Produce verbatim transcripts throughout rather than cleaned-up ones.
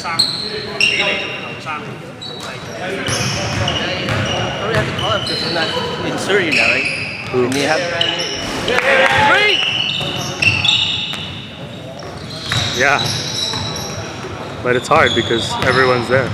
上比例就唔生。 Probably have to call him because he's not in Surrey now, right? Who? And you have three. Yeah, but it's hard because everyone's there.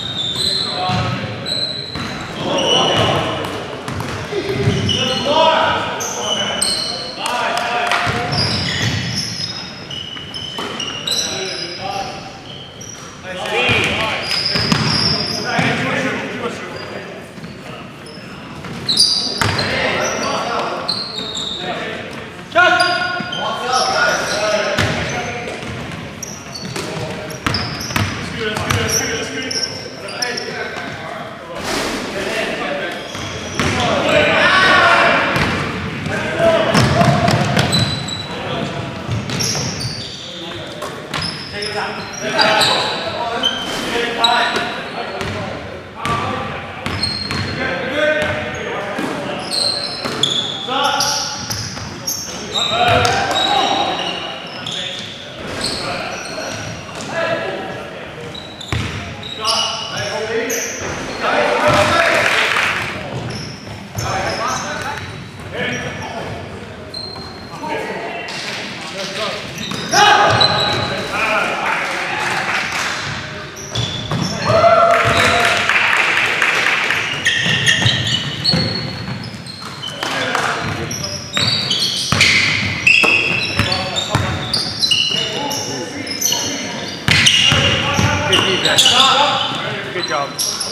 Good job.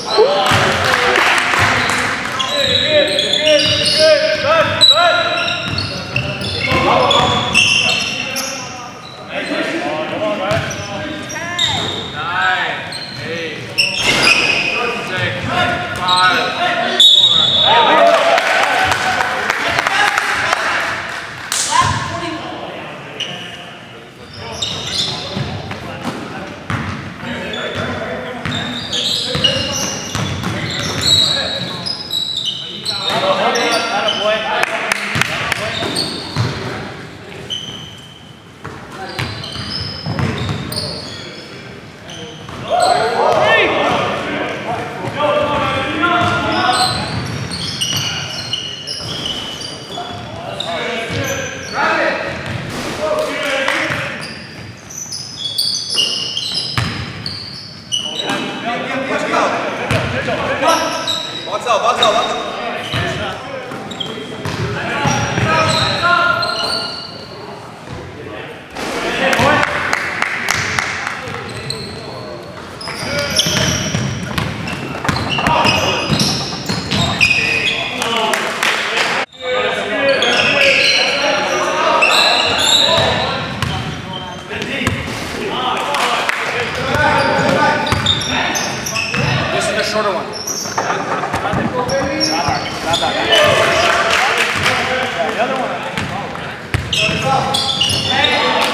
Box out, box out, box out. This is the shorter one. The other one.